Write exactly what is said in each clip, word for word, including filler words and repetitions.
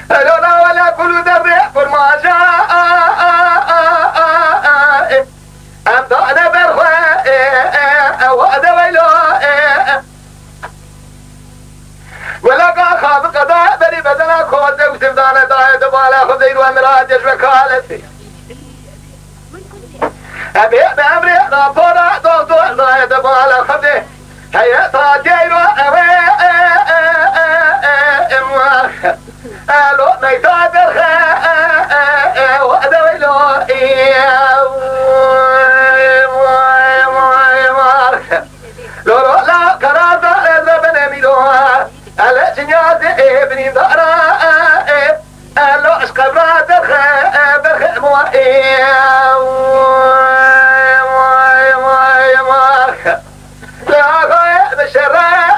لولا ولا كل درع فرما جاء أمضانا برخوا وأدا ويلو ولقى خاض قضاء بني بدنا خوزة وسمدانا داية دبالا خذير وامرات يشوى كالتي أبي بأمري رابورا دكتور داية دبالا خذي هيا تاجير وأوي ألو ميتا برخوا وأدا ويلو لولو لا كرازة لبنى ميلوها على جنياد ابني دارا لو عشق براد برخ برخ موائي موائي موائي موائي لا غاية بشراء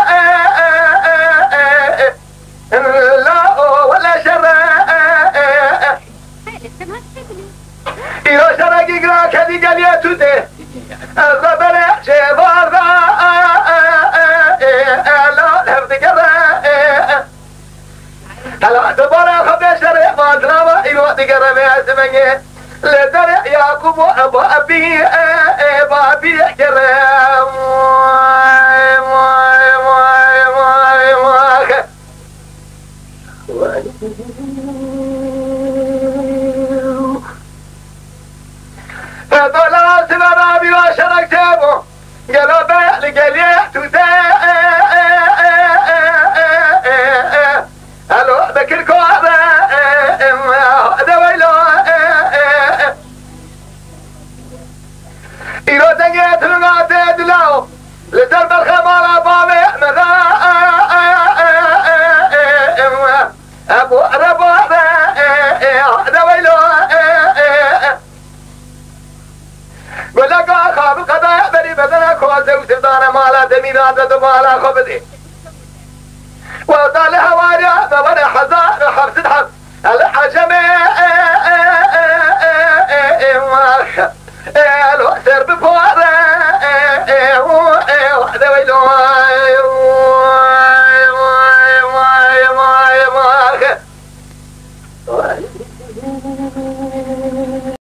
لا ولا شراء إلو شراء يقرأ كذي قال يا تودي الزبرة شبار هلا دبارة خبز شرع ما درama إيوه تجرب يا زمانه لدرع يعقوب أبو أبي أبو أبي كرام ماي ماي ماي ماي ماي فضلا سبنا بلا شرك تابو قلبه لقليه تزاي هلو ذكر كوابا هذا ويلو إلو تنجيت لغاتي دلاو لدرب الخمالة بابي مذا أبو ربو هذا ويلو ولقى خاب قضاء بني بدنا كواسي وسبدانا مالا دمينا دمالا خبدي وطال هواريا بابنا حزان حبس حب الحجمي الوسر بفوار وحده ويلو